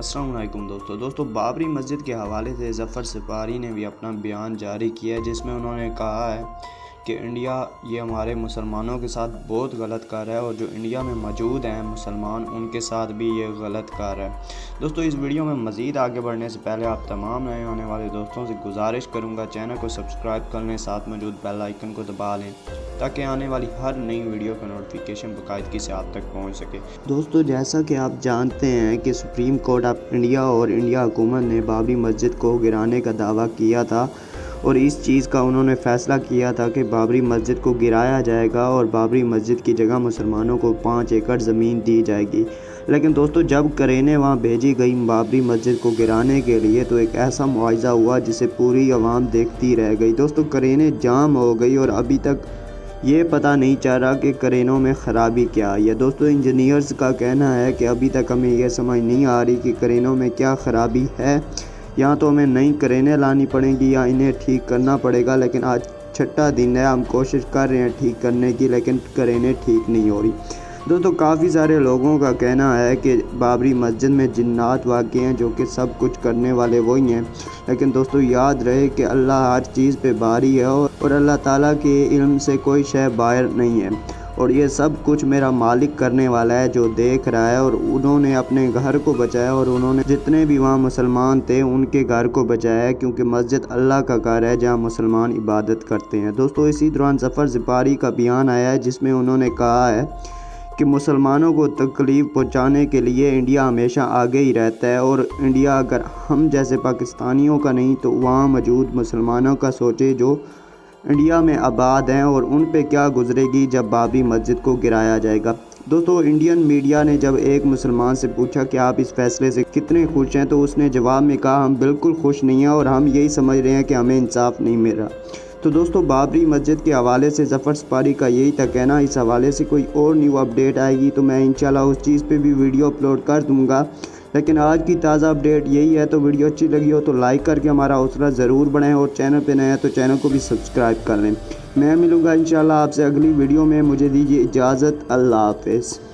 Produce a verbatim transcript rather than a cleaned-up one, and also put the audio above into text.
السلام علیکم دوستو دوستو بابری مسجد کے حوالے سے ظفر سپاری نے بھی اپنا بیان جاری کیا ہے، جس میں انہوں نے کہا ہے کہ انڈیا یہ ہمارے مسلمانوں کے ساتھ بہت غلط کر رہا ہے، اور جو انڈیا میں موجود ہیں مسلمان ان کے ساتھ بھی یہ غلط کر رہا ہے۔ دوستو اس ویڈیو میں مزید آگے بڑھنے سے پہلے آپ تمام نئے ہونے والے دوستوں سے گزارش کروں گا چینل کو سبسکرائب کر لیں، ساتھ موجود بیل آئیکن کو دبا لیں تاکہ آنے والی ہر نئی ویڈیو کا نوٹیفیکیشن باقاعدگی سے آپ تک پہنچ سکے۔ دوستو جیسا کہ آپ جانتے ہیں کہ سپریم کورٹ آف انڈیا اور انڈیا حکومت نے بابری مسجد کو گرانے کا دعویٰ کیا تھا، اور اس چیز کا انہوں نے فیصلہ کیا تھا کہ بابری مسجد کو گرایا جائے گا اور بابری مسجد کی جگہ مسلمانوں کو پانچ ایکڑ زمین دی جائے گی۔ لیکن دوستو جب کرینے وہاں بھیجی گئی بابری مسجد کو گرانے کے لیے تو ایک ایسا معجزہ ہوا جسے پوری عوام دیکھتی رہ گئی۔ دوستو کرینے جام ہو گئی اور ابھی تک یہ پتہ نہیں چل رہا کہ کرینوں میں خرابی کیا آئی ہے۔ دوستو انجینئرز کا کہنا ہے کہ ابھی تک ہمیں یہ سمجھ نہیں آ رہی کہ کرینوں میں کیا خرابی ہے، یا تو ہمیں نئی کرینے لانی پڑیں گی یا انہیں ٹھیک کرنا پڑے گا۔ لیکن آج چھٹا دن ہے، ہم کوشش کر رہے ہیں ٹھیک کرنے کی، لیکن کرینے ٹھیک نہیں ہو رہی۔ دوستو کافی سارے لوگوں کا کہنا ہے کہ بابری مسجد میں جنات واقع ہیں جو کہ سب کچھ کرنے والے وہی ہیں، لیکن دوستو یاد رہے کہ اللہ ہر چیز پہ باری ہے اور اللہ تعالیٰ کے علم سے کوئی شے باہر نہیں ہے، اور یہ سب کچھ میرا مالک کرنے والا ہے جو دیکھ رہا ہے۔ اور انہوں نے اپنے گھر کو بچایا اور انہوں نے جتنے بھی وہاں مسلمان تھے ان کے گھر کو بچایا ہے، کیونکہ مسجد اللہ کا گھر ہے جہاں مسلمان عبادت کرتے ہیں۔ دوستو اسی دوران ظفر سپاری کا بیان آیا ہے جس میں انہوں نے کہا ہے کہ مسلمانوں کو تکلیف پہنچانے کے لیے انڈیا ہمیشہ آگے ہی رہتا ہے، اور انڈیا اگر ہم جیسے پاکستانیوں کا نہیں تو وہاں موجود مسلمانوں کا سوچے جو انڈیا میں آباد ہیں، اور ان پہ کیا گزرے گی جب بابری مسجد کو گرایا جائے گا۔ دوستو انڈین میڈیا نے جب ایک مسلمان سے پوچھا کہ آپ اس فیصلے سے کتنے خوش ہیں تو اس نے جواب میں کہا ہم بالکل خوش نہیں ہیں، اور ہم یہی سمجھ رہے ہیں کہ ہمیں انصاف نہیں مل رہا۔ تو دوستو بابری مسجد کے حوالے سے ظفر سپاری کا یہی تھا کہنا۔ اس حوالے سے کوئی اور نیو اپڈیٹ آئے گی تو میں انشاءاللہ اس چیز پہ بھی ویڈیو اپلوڈ کر دوں گا، لیکن آج کی تازہ اپڈیٹ یہی ہے۔ تو ویڈیو اچھی لگی ہو تو لائک کر کے ہمارا حوصلہ ضرور بڑھائیں، اور چینل پہ نئے ہیں تو چینل کو بھی سبسکرائب کر لیں۔ میں ملوں گا انشاءاللہ آپ سے اگلی ویڈیو میں، مجھے دیجیے اجازت، اللہ حافظ۔